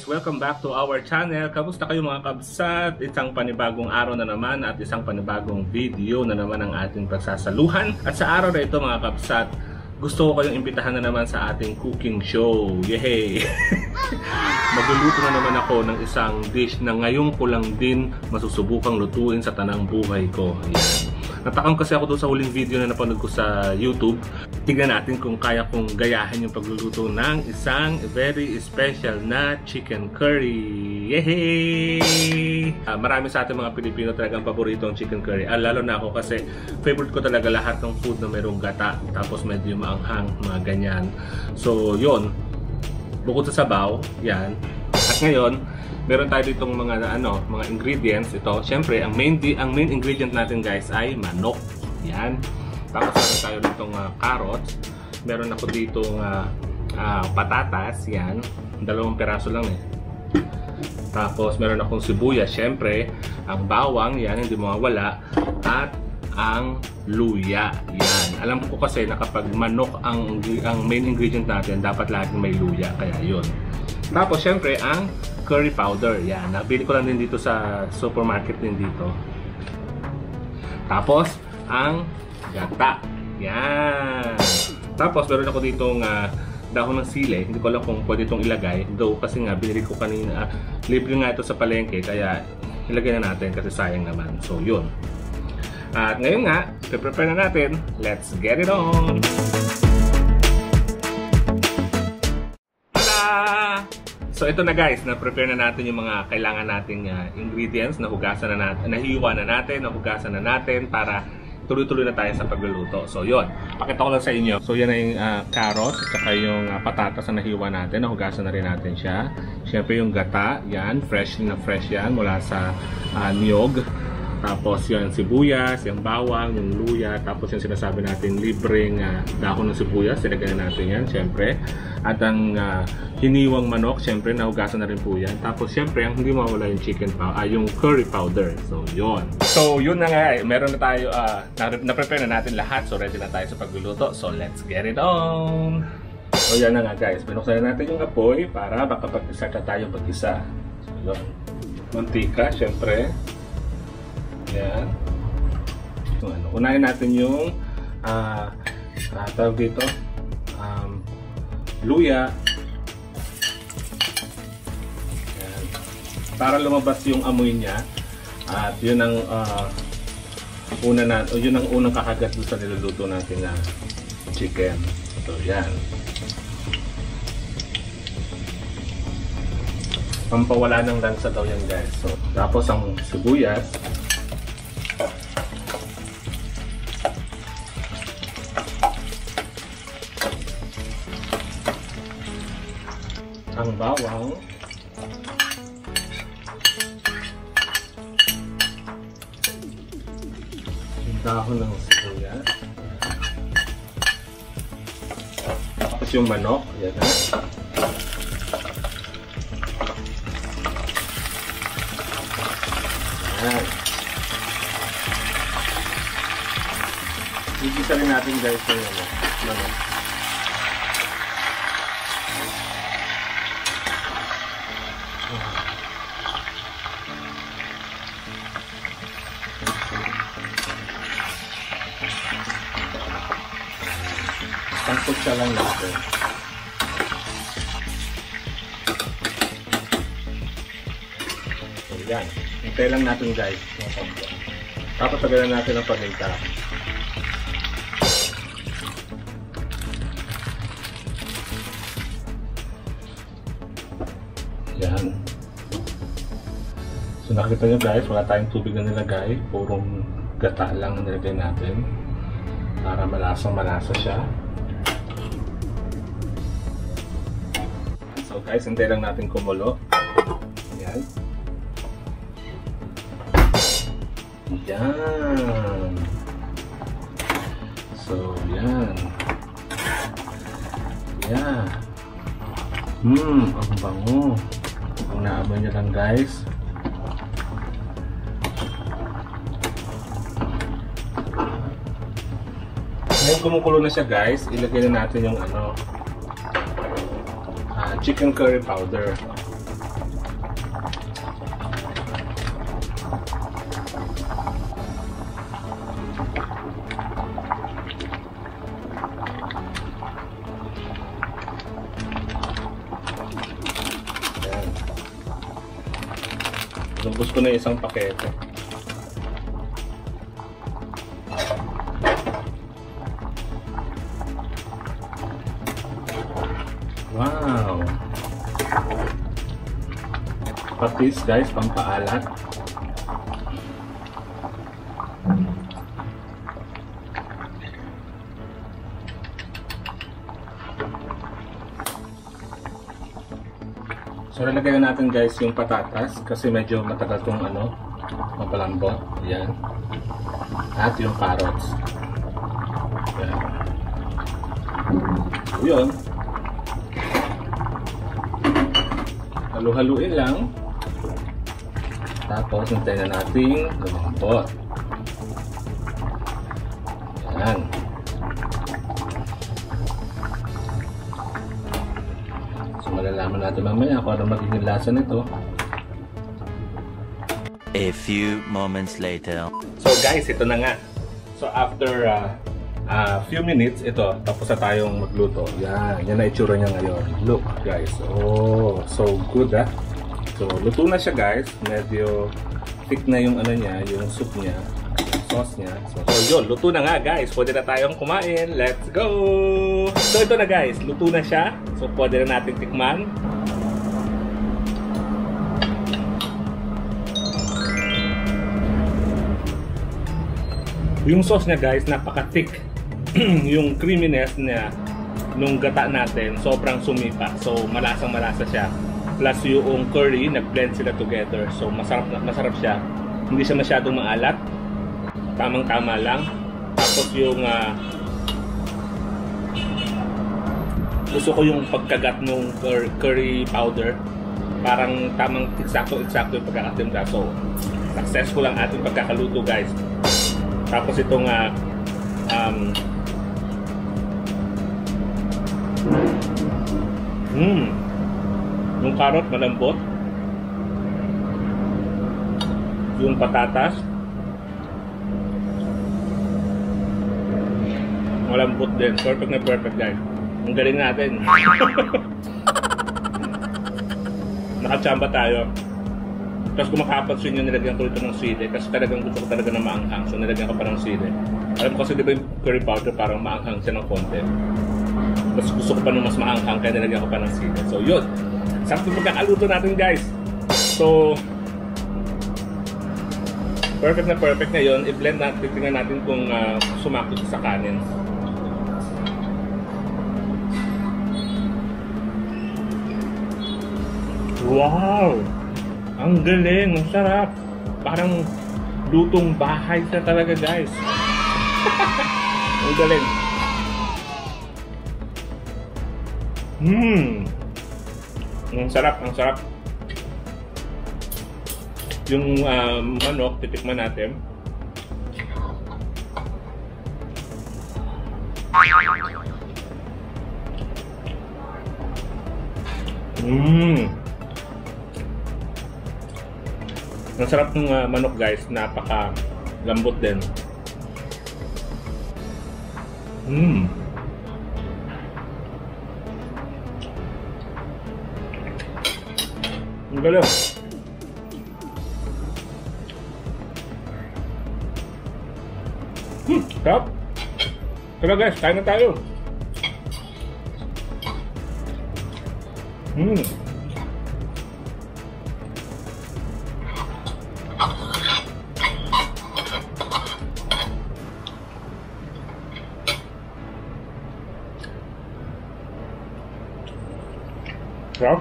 guys! Welcome back to our channel. Kamusta kayo mga kabsat? Isang panibagong araw na naman at isang panibagong video na naman ang ating pagsasaluhan. At sa araw na ito mga kabsat, gusto ko kayong imbitahan na naman sa ating cooking show. Yehey! Magluluto na naman ako ng isang dish na ngayon ko lang din masusubukang lutuin sa tanang buhay ko. Ayan. Natakam kasi ako doon sa huling video na napanood ko sa YouTube. Tignan natin kung kaya kong gayahin yung pagluluto ng isang very special na chicken curry. Yehey! Marami sa ating mga Pilipino talagang paborito ang chicken curry. Lalo na ako kasi favorite ko talaga lahat ng food na mayroong gata. Tapos medyo maanghang, mga ganyan. So yun, bukod sa sabaw, yan. At ngayon, meron tayo ditong mga mga ingredients. Ito, syempre, ang main ingredient natin guys ay manok. Yan. Tapos meron tayo ditong carrots. Meron ako ditong patatas, yan. 2 piraso lang eh. Tapos meron akong sibuyas, syempre, ang bawang, yan, hindi mawawala, at ang luya. Yan. Alam ko kasi na kapag manok ang main ingredient natin, dapat laging may luya, kaya yun. Tapos syempre ang curry powder. Yan. Nabili ko lang din dito sa supermarket din dito. Tapos ang gata. Yan. Tapos meron ako ditong dahon ng sili. Hindi ko alam kung pwede itong ilagay. Though kasi nga binili ko kanina. Libre nga ito sa palengke. Kaya ilagay na natin kasi sayang naman. So yun. At ngayon nga, prepare na natin. Let's get it on! So ito na guys, na-prepare na natin yung mga kailangan nating ingredients. Nahugasan na natin, nahiwa na natin, nahugasan na natin para tuloy-tuloy na tayo sa pagluluto. So yun, pakita ko lang sa inyo. So yan na yung carrots at saka yung patatas na nahiwa natin. Nahugasan na rin natin siya. Siyempre yung gata, yan, fresh na fresh yan mula sa niyog. Tapos yung sibuyas, yung bawang, yung luya, tapos yung sinasabi natin libreng dahon ng sibuyas, sinagyan natin yan, syempre. At ang hiniwang manok, syempre, nahugasan na rin po yan. Tapos syempre, ang hindi mawala yung chicken powder, yung curry powder. So, yun. So, yun na nga, meron na tayo, na-prepare na natin lahat. So, ready na tayo sa pagluluto. So, let's get it on! So, yan na nga guys. Binuksan na natin yung apoy para makapag-start na tayo mag-isa. So, yun. Mantika, syempre. Yan. So, unahin natin yung tawag dito luya. Yan. Para lumabas yung amoy niya. At yun ang yun ang unang kakagat doon sa niluluto natin na chicken. So yan. Pampawala ng lansa daw yan guys. So, tapos ang sibuyas. Ang bawang, yung dahon ng sibuyas, tapos yung manok, yan na. Yan. Igisa rin natin guys yung manok. Pangkot siya lang natin. So yan. Hintay lang natin guys. Tapos tagalan natin ang paminta. Yan. So nakita nyo guys, wala tayong tubig na nilagay. Purong gata lang na nilagay natin. Para malasa siya. So guys, hintay lang natin kumulo. Yan. Yan. So, yan. Yan. Ang bango. Ang naamoy niya lang guys. Ngayon kumukulo na siya guys, ilagay na natin yung chicken curry powder. Ubus ko na isang pakete. Wow! Patis guys, pampaalat. So lalagyan natin guys yung patatas kasi medyo matagal tong mapalambot. Yan. At yung carrots. Yan. So yun. Halu-haluin lang. Tapos hintayin na natin lumambot. Yan. Malalaman natin mamaya kung ano magiging lasa nito. A few moments later. So guys, ito na nga. So after few minutes, ito, tapos na tayong magluto. Yan na itsura niya ngayon. Look guys, oh, so good So luto na siya guys. Medyo thick na yung niya, yung soup niya, sauce niya. So yun, luto na nga guys. Pwede na tayong kumain. Let's go! So ito na guys, luto na siya. So pwede na natin tikman. Yung sauce niya guys, napaka-thick. Yung creaminess niya nung gata natin, sobrang sumipa. So malasang-malasa siya. Plus yung curry, nag-blend sila together. So masarap siya. Hindi siya masyadong maalat. Tamang-tama lang. Tapos yung gusto ko yung pagkagat ng curry powder. Parang tamang eksakto yung pagkakatimpla. So successful ang ating pagkakaluto guys. Tapos itong yung carrot malambot. Yung patatas malambot din. Perfect na perfect guys. Ang galing natin. Nakachamba tayo. Tapos kung makapansin nyo, nilagyan ko ito ng sili. Kasi talagang gusto ko talaga na maanghang. So nilagyan ko pa ng sili. Alam ko kasi diba yung curry powder parang maanghang siya ng konti. Tapos gusto ko pa nung mas maanghang kaya nilagyan ko pa ng sili. So yun. Sakto pagkakaluto natin guys. So perfect na perfect ngayon. I-blend natin. Tingnan natin kung sumakto sa kanin. Wow! Ang galing! Ang sarap! Parang lutong bahay siya talaga guys. Ang galing! Ang sarap! Ang sarap! Yung manok, titikman natin. Ang sarap ng manok guys, napaka lambot din. Ang galing. Sarap. Tara guys, kain na tayo. Sarap.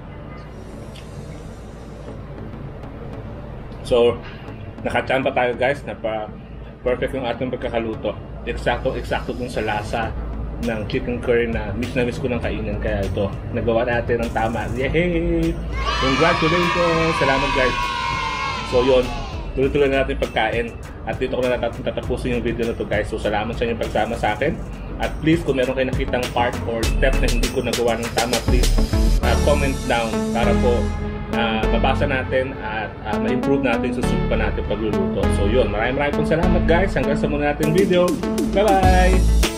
So, nakachamba tayo guys, perfect yung ating pagkakaluto. Eksakto dun sa lasa ng chicken curry na miss ko ng kainin. Kaya ito, nagawa natin ng tama. Yay! Congratulations! Salamat guys! So yun, tuloy-tuloy na natin pagkain. At dito ko na natin tatapusin yung video na to guys. So salamat sa inyong pagsama sa akin. At please, kung meron kayo nakitang part or step na hindi ko nagawa ng tama, please comment down para po mabasa natin at ma-improve natin sa susunod pa natin pagluluto. So yun, maraming pong salamat guys. Hanggang sa muna natin video. Bye-bye!